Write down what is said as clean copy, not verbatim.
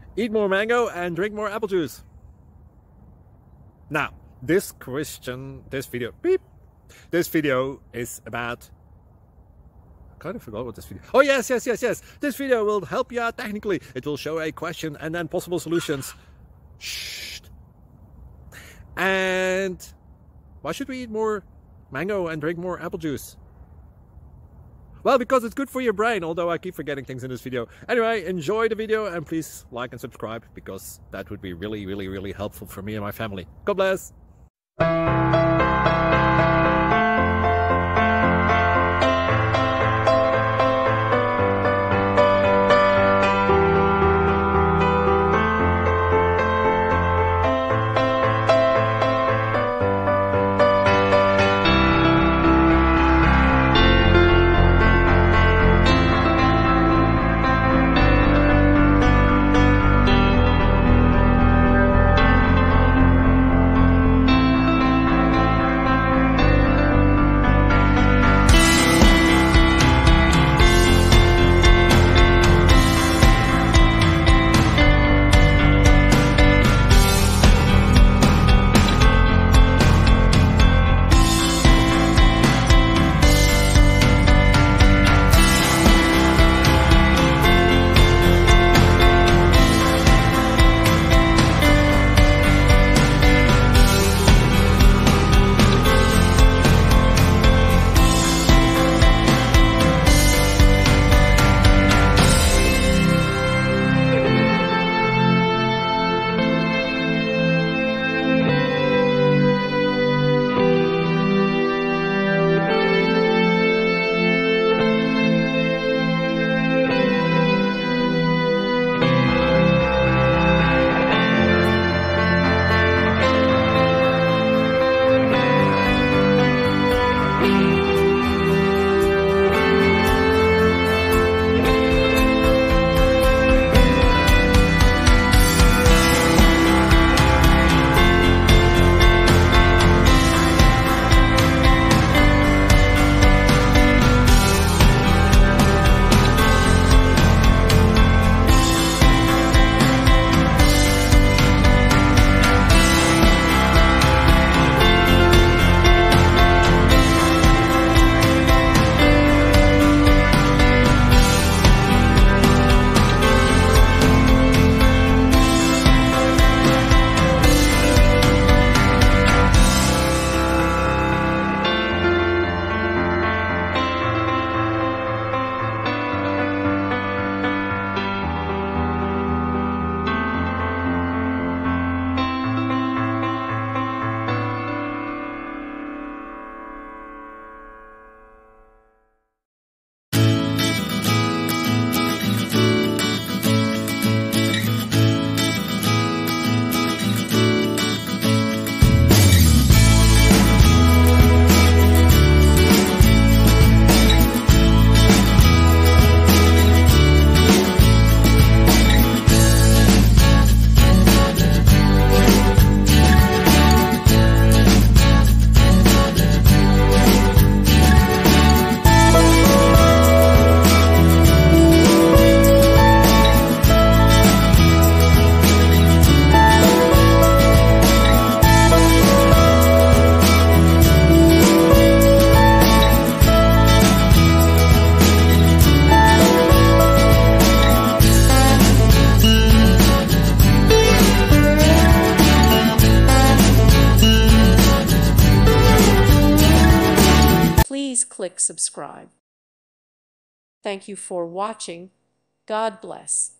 Eat more mango and drink more apple juice. Now, this video is about... I kind of forgot what this video... Oh, yes. This video will help you out technically. It will show a question and then possible solutions. Shh. And why should we eat more mango and drink more apple juice? Well, because it's good for your brain, although I keep forgetting things in this video. Anyway, enjoy the video and please like and subscribe, because that would be really helpful for me and my family. God bless! Please click subscribe. Thank you for watching. God bless.